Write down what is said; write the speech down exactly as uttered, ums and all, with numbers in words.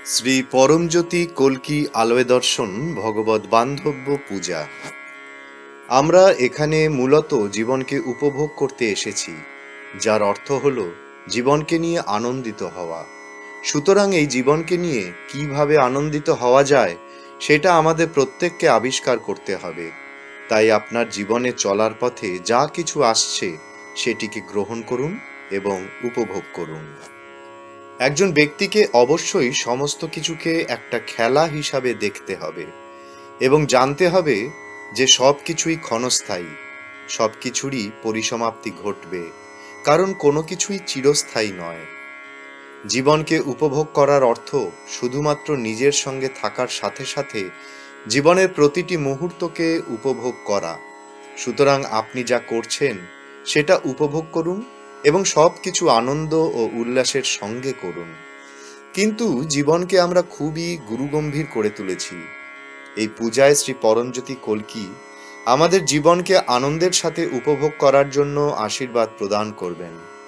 শ্রী পরমজ্যোতি কল্কি আলয় দর্শন ভগবৎ বান্ধব্য পূজা। আমরা এখানে মূলত জীবনকে উপভোগ করতে এসেছি, যার অর্থ হলো জীবনকে নিয়ে আনন্দিত হওয়া। সুতরাং এই জীবনকে নিয়ে কিভাবে আনন্দিত হওয়া যায় সেটা আমাদের প্রত্যেককে আবিষ্কার করতে হবে। তাই আপনার জীবনে চলার পথে যা কিছু আসছে সেটিকে গ্রহণ করুন এবং উপভোগ করুন। একজন ব্যক্তিকে অবশ্যই সমস্ত কিছুকে একটা খেলা হিসাবে দেখতে হবে এবং জানতে হবে যে সব কিছুই ক্ষণস্থায়ী, সব কিছুরই পরিসমাপ্তি ঘটবে, কারণ কোনো কিছুই চিরস্থায়ী নয়। জীবনকে উপভোগ করার অর্থ শুধুমাত্র নিজের সঙ্গে থাকার সাথে সাথে জীবনের প্রতিটি মুহূর্তকে উপভোগ করা। সুতরাং আপনি যা করছেন সেটা উপভোগ করুন এবং সব কিছু আনন্দ ও উল্লাসের সঙ্গে করুন। কিন্তু জীবনকে আমরা খুবই গুরুগম্ভীর করে তুলেছি। এই পূজায় শ্রী পরমজ্যোতি কল্কি আমাদের জীবনকে আনন্দের সাথে উপভোগ করার জন্য আশীর্বাদ প্রদান করবেন।